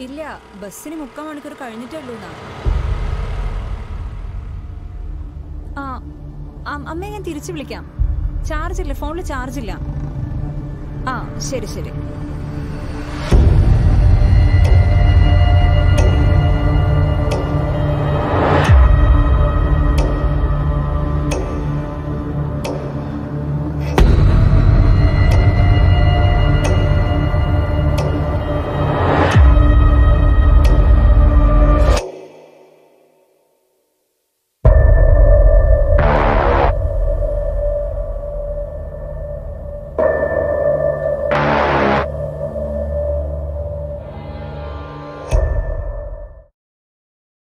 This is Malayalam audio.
ഇല്ല, ബസ്സിന് 3/4 മണിക്കൂർ കഴിഞ്ഞിട്ടേ ഉള്ളൂ. അമ്മയെ ഞാൻ തിരിച്ചു വിളിക്കാം. ചാർജ് ഇല്ല, ഫോണിൽ ചാർജ് ഇല്ല. ശരി ശരി.